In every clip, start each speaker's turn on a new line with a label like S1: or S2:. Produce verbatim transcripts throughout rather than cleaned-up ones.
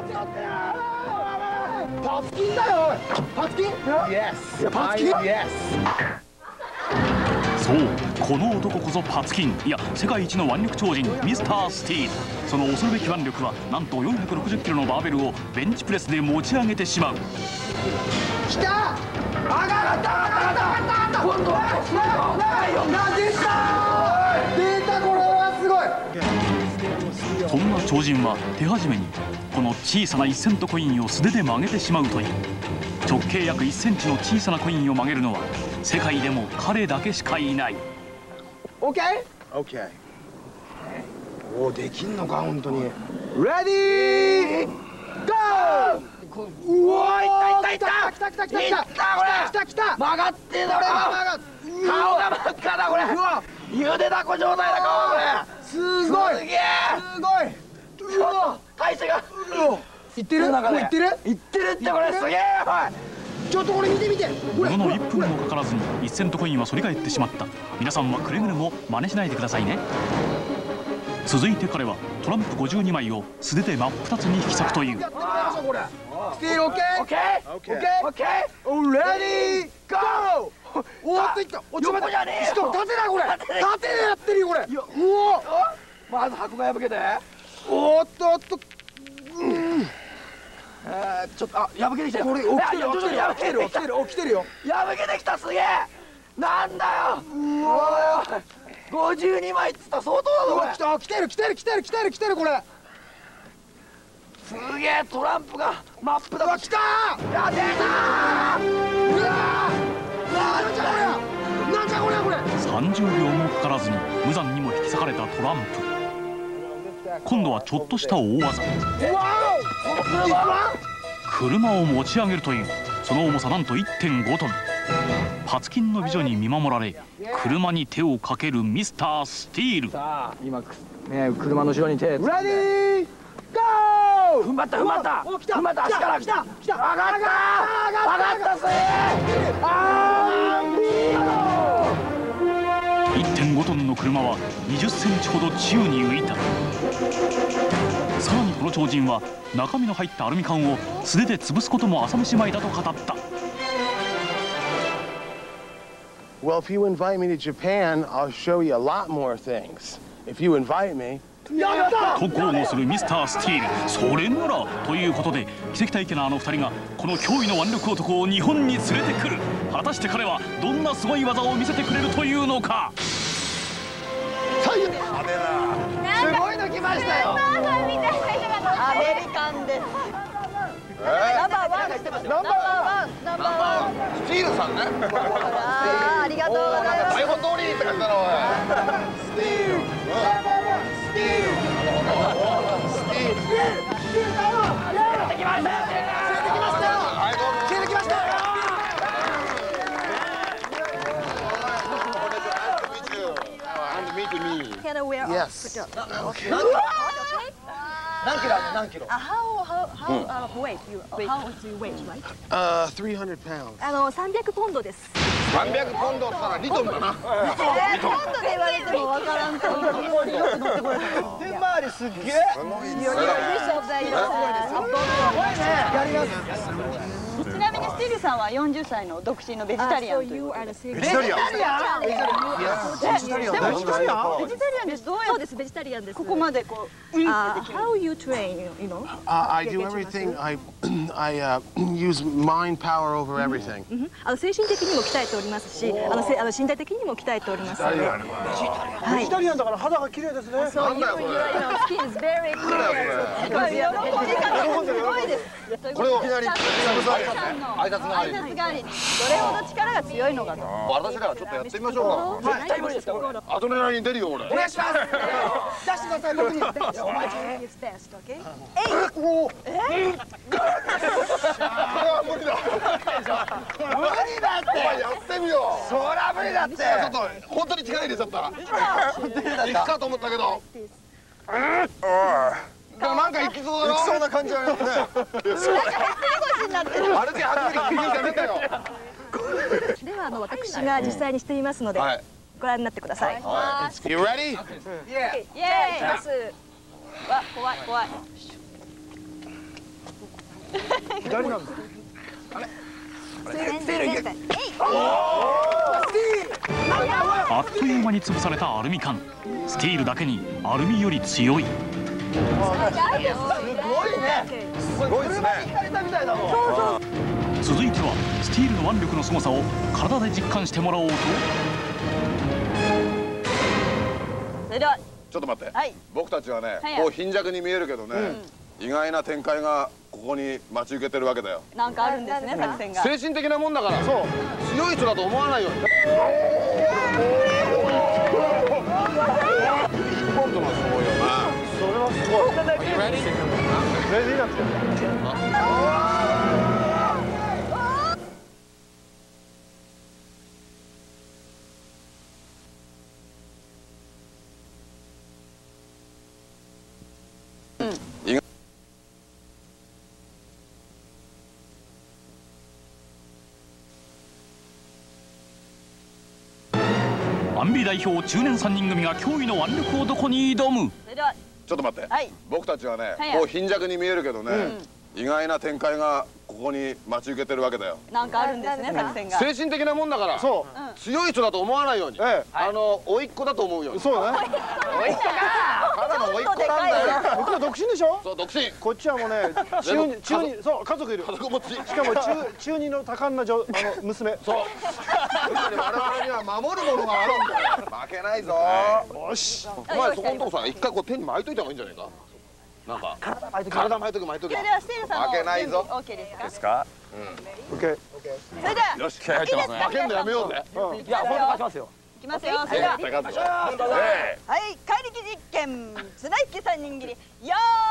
S1: パツキンだよ。パツキン
S2: Yes
S1: パツキン
S2: Yes
S3: そう、この男こそパツキン、いや世界一の腕力超人ミスタースティール。その恐るべき腕力はなんとよんひゃくろくじゅっキロのバーベルをベンチプレスで持ち上げてしまう。
S1: きた。上がった上がった上がった今度はすごいよ。出た出た。これはすごい。
S3: そんな超人は手始めにこの小さないっセントコインを素手で曲げてしまうという。直径約いっセンチの小さなコインを曲げるのは世界でも彼だけしかいない。
S1: オッケー。
S2: オッケー。
S1: おお、できんのか本当に。レディーゴー。うわ、いったいったいった。きたきたきたきたきたきたきた。曲がってんだ。これは曲がっ。顔が真っ赤だこれ。うわ、ゆでだこ状態だ顔これ。すごいすげえすごい。うわ、体勢がいってる。もういってるいってるってこれすげえ。ちょっとこれ見て見て。
S3: もののいっぷんもかからずにいっセントコインは反り返ってしまった。皆さんはくれぐれも真似しないでくださいね。続いて彼はトランプごじゅうにまいを素手で真っ二つに引き裂くという。
S1: スティールオッケーオッケーオッケーオッケー。レディーゴー。おっといった。横じゃねえよ。しかも縦だこれ。縦でやってるよこれ。うお。まず箱が破けて。おっとおっと。えー、ちょっとあ破けてきたよ。これ起きてる起きてる起きてる起きてる起きてるよ。破けてきた。すげえ。なんだよ。うわ。ごじゅうにまいっつったら相当だぞこれ。来た来てる来てる来てる来てる来てるこれ。すげえトランプが真っ二つ。うわ来たー。や出たー。うわー。なんじゃこりゃなんじゃこりゃこれ。
S3: さんじゅうびょうもかからずに無残にも引き裂かれたトランプ。今度はちょっとした大技。車を持ち上げるという。その重さなんと いってんごトン。パツキンの美女に見守られ車に手をかけるミスタースティール。
S1: さあ今ね車の後ろに手。レディーゴー。踏ん張った踏ん張った踏ん張った。足から来た来た。上がった上がったぜ。あ
S3: ー いってんごトンの車はにじゅっセンチほど宙に浮いた。さらにこの超人は中身の入ったアルミ缶を素手で潰すことも朝飯前だと語った。
S2: Well, if you invite me to Japan, I'll show you a lot more things. If you invite me.
S3: と豪語するミスタースティール。それならということで奇跡体験のあのふたりがこの驚異の腕力男を日本に連れてくる。果たして彼はどんなすごい技を見せてくれるというのか。
S1: すごいの来ましたよ。アメリカンです。ナンバーワンナンバーワンナンバーワンスティールさんね。あありがとうございます。台本通りって感じだろ。スティールスティールスティールスティール出てきましたよ。出てきましたよ。出てきましたよ。Yes. Okay. 何キロあるの？何キロ？
S4: How how how uh, weight you how do you weight right?
S2: Uh, three hundred pounds.
S4: あのさんびゃくポンドです。
S2: さんびゃくポンドって言ったらにトンだな。
S4: ポンドで言われてもわからんと思う。
S1: 手回りすっげえ。
S2: すごい
S4: より嬉しいだよ。
S1: やります。
S4: ちなみにスティールさんはよんじゅっさいの独身のベジタリアンという。ベジタリアン？ベジタリアン？ベジタリアン？ベジタリアンです。どうやって？そうです。ベジタリアンです。ここまでこう。How you train, you know?
S2: I do everything. I I uh, use mind power over everything.
S4: あの精神的にも鍛えておりますし、あのせあの身体的にも鍛えております。ベ
S1: ジタリアンだから肌が綺麗ですね。
S4: そういう skin is very clear。すごいです。
S2: これをいきなり潰されて
S4: 挨拶代わりに。どれほど力が強いのかと。
S2: 私らはちょっとやってみましょうか。
S4: 絶対無理ですか。
S2: アドレナリン出るよ俺。
S1: お願いします。出してください僕に。お前。えい。お。え？これは無理だ。無理だって。お前やってみよう。そりゃ無理だって。ちょっと本当に力入れちゃった。行くかと思ったけど。でもなんか行きそうだろ。行きそうな感じありますね。なんかヘッド腰になってる。歩き始めて急にやめたよ。
S4: ではあの私が実際にしていますのでご覧になってください。
S2: You ready?
S4: イエーイ。イエーイ。ます。わ怖い怖い。
S5: 左なんだ。あれ。スティールいけ。
S3: あっという間に潰されたアルミ缶。スティールだけにアルミより強い。
S2: すごいね。すごいですね。引かれたみたいだもん。そうそう。
S3: 続いてはスティールの腕力の凄さを体で実感してもらおうと。
S4: それでは
S6: ちょっと待って、
S4: はい、
S6: 僕たちはね、
S4: はい、
S6: こう貧弱に見えるけどね、うん、意外な展開がここに待ち受けてるわけだよ。
S4: なんかあるんですね、作戦が。
S6: 精神的なもんだから、そう強い人だと思わないように。一本とのすごいよな。
S2: それはすごい。レディーなんて。
S3: アンビ代表中年さんにん組が驚異の腕力男に挑む。
S4: それでは
S6: ちょっと待って、
S4: はい、
S6: 僕たちはね、
S4: はい、
S6: こう貧弱に見えるけどね、うん、意外な展開がここに待ち受けてるわけだよ。
S4: なんかあるんですね、作戦が。
S6: 精神的なもんだから、そう、うん、強い人だと思わないように、ええ、あの甥っ子だと思うように。
S2: そうね。
S6: 甥っ子か。ただの甥っ子なんだよ。
S2: 僕は独身でしょ。
S6: そう、独身。
S2: こっちはもうね、中二、中二、そう、家族いる。
S6: 家族持ち。
S2: しかも中、中二の多感な女、あの娘。そう。
S6: 我々には守るものがあるんだよ。負けないぞ。
S2: よし。
S6: お前そこのとこさ、一回こう手に巻いといた方がいいんじゃないか。なんか体巻いとく、体巻いとく、巻いとく。
S4: それではスティールさんの
S6: 負けないぞ。
S4: オッケーですか。
S6: ですか。
S2: うん。オッケー。
S4: それでは。
S6: よし、気合入ってますね。負けんのやめようぜ。
S4: いや、本当勝ちますよ。いきますよ。それでは。はい、怪力実験、綱引き三人切り、よーい。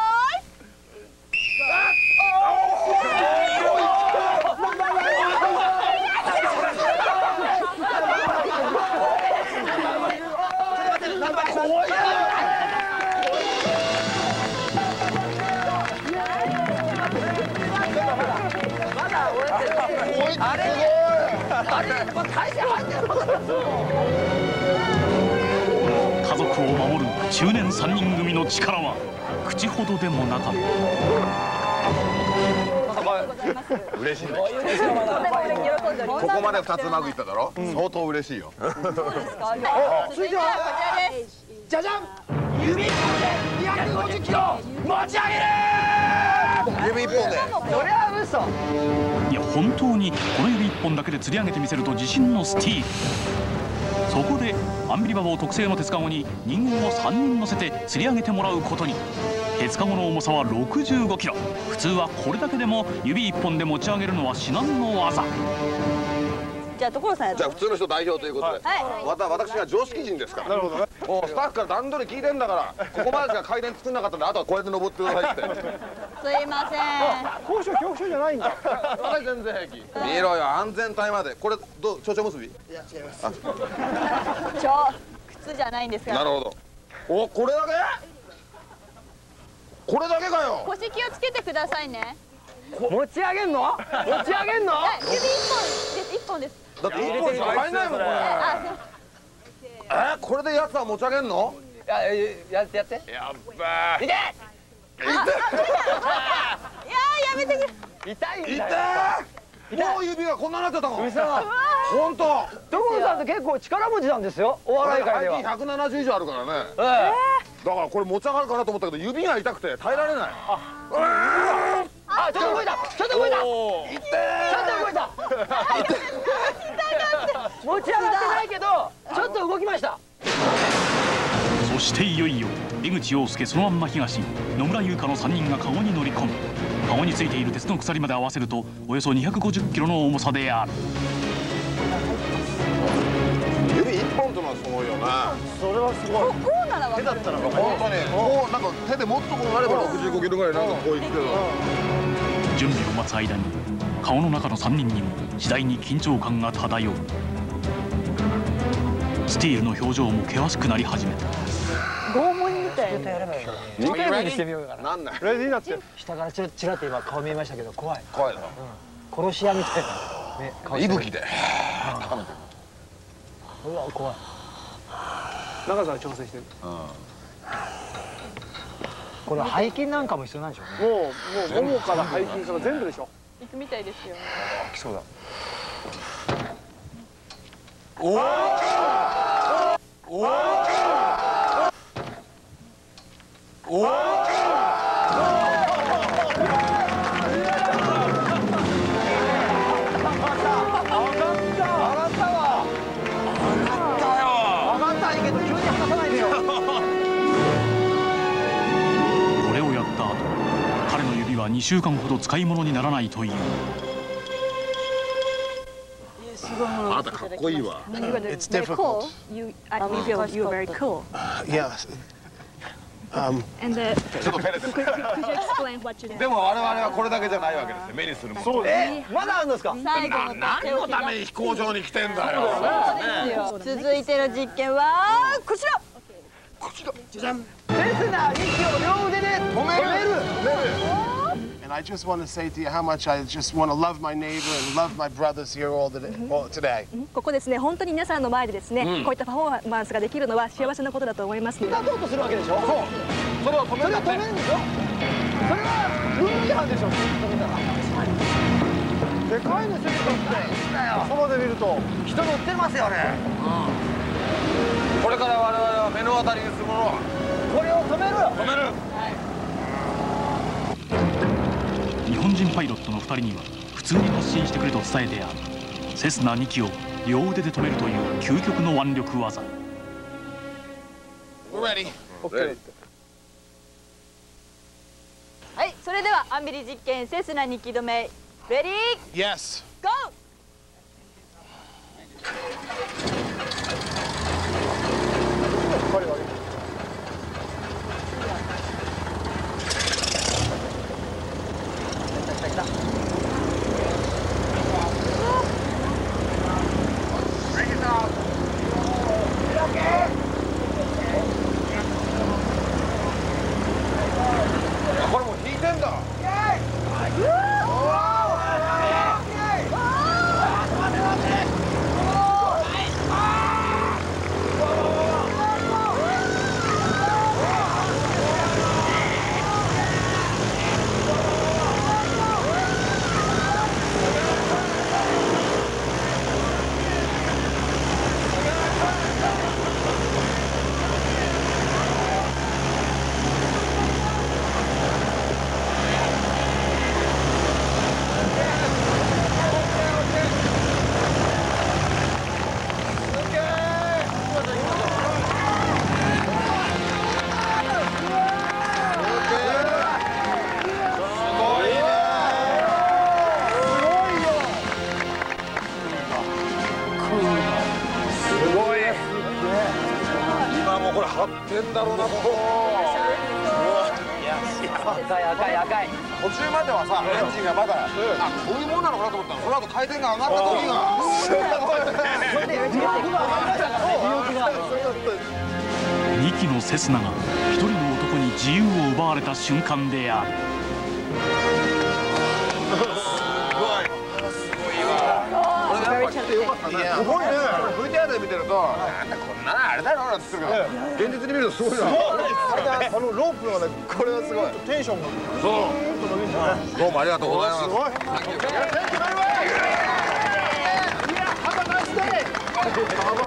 S6: あれあれ
S3: 家族を守る中年さんにん組の力は口ほどでもなかった。
S6: 嬉しいね。ここまで二つうまくいっただろ。相当嬉しいよ。
S4: そうですか。続いてはこちらです。
S2: じゃじゃん。指一本でにひゃくごじゅっキロ持ち上げる。
S6: 指一本で。
S2: それは嘘。
S3: いや本当にこの指一本だけで釣り上げてみせると自信のスティール。そこでアンビリバボー特製の鉄カゴに人間をさんにん乗せて釣り上げてもらうことに。鉄カゴの重さはろくじゅうごキロ。普通はこれだけでも指一本で持ち上げるのは至難の業。
S4: じゃあ所さんやる。
S6: じゃあ普通の人代表ということで、また私が常識人ですから。なるほどね。もうスタッフから段取り聞いてんだから、ここまでしか階段作んなかったんで、あとはこうやって登ってくださいって。
S4: すいません。
S2: 高所恐怖症じゃないんだ。
S6: 私全然平気。見ろよ、安全帯まで。これどう、蝶々結び？いや違います。
S4: ちょ、靴じゃないんですか。
S6: なるほど。お、これだけ？これだけかよ。
S4: 腰気をつけてくださいね。
S2: 持ち上げんの？持ち上げんの？
S4: 指一本です。一本です。
S6: だって一本しか入んないもんこれ。え、これでやつは持ち上げんの？
S2: いや、やってやって。
S6: やっばー。
S2: 痛い。
S4: いややめてくれ。
S2: 痛いんだよ。
S6: 痛い。もう指がこんなになってたの。
S2: 嘘。
S6: 本当。
S2: 所さんって結構力持ちなんですよ。お笑い界では。
S6: ひゃくななじゅう以上あるからね。だからこれ持ち上がるかなと思ったけど指が痛くて耐えられない。
S2: あ、ちょっと動いた。ちょっと動いた。ちょっと動いた。持ち上がってないけど、ちょっと動きました。
S3: そしていよいよ江口洋介、そのまんま東、野村優香のさんにんがカゴに乗り込む。カゴについている鉄の鎖まで合わせるとおよそにひゃくごじゅっキロの重さである。
S6: 指一本とのはすごいよな。
S2: それはすごい。
S4: こうなら分かる。
S6: 本当にこうなんか手で持つところがあればろくじゅうごキロぐらいなんかこういくけど。
S3: 準備を待つ間に顔の中のさんにんにも次第に緊張感が漂う。スティールの表情も険しくなり始めた。
S4: 拷問みたいな。
S2: 人間上にしてみようかな。
S6: なんない。
S2: レディーなって。下からちらちらって今顔見えましたけど怖い。
S6: 怖いだろ。
S2: 殺し屋みたいな。
S6: 息吹で。
S2: うわ怖い。長さは調整してる。
S7: これ背筋なんかも必要なんでしょうね。
S5: もうもうももから背筋から全部でしょ。
S4: 行くみたいですよ。
S6: 来そうだ。
S5: おお。おお。おお。
S3: にしゅうかんほど使い物にならないという。
S6: あなたかっこいいわ。
S2: It's difficult.
S8: You, I feel you're very cool.
S2: Yes. Um.
S8: And the,
S6: ちょっと照れてる。
S8: could, could you explain what you did?
S6: でも我々はこれだけじゃないわけですよ。目にするもの。
S5: そうです。
S7: え、まだあるんですか。
S4: 最後の
S6: 何のために飛行場に来てんだよ。
S4: そうですよ。続いての実験はこちら。
S6: こちら。
S7: じゃん。セスナにきを両腕で止める。
S2: And I just want to say to you how much I just want to love my neighbor and love my brothers here all today. All today.
S8: ここですね、本当に皆さんの前でですね、こういったパフォーマンスができるのは幸せなことだと思います。
S7: 立とうとするわけでしょ。そう。
S6: それを止めるんだって。
S7: それを止めるんでしょ。それはルール違反でしょ。止めたら。
S5: でかいね、セスナって。そばで見ると
S7: 人乗ってますよね。
S6: これから我々は目の当たりにするものは
S7: これを止める。
S6: 止める。
S3: 日本人パイロットのふたりには普通に発進してくれと伝えてある。セスナにきを両腕で止めるという究極の腕力技。
S6: Ready.
S5: OK。
S4: はい、それではアンビリ実験セスナにき止めレディー
S2: Yes.
S4: ゴー。
S6: これもう引いてんだ。これ張ってんだろうなここ。
S7: 赤い赤い赤い。
S6: 途中まではさエンジンがまだあこういうもんなのかなと思ったの。その後回転が上がった時が
S3: にきのセスナがひとりの男に自由を奪われた瞬間である。
S6: すごいね。ブイティーアール で見てるとなんだこんなのあれだろうなんて言ってるけど現実に見るとすごいな。
S5: あのロープがね、これはすごいテンションが
S6: そうどうもありがとうございます。
S5: すごい。Thank you very much. Yeah, have a nice day.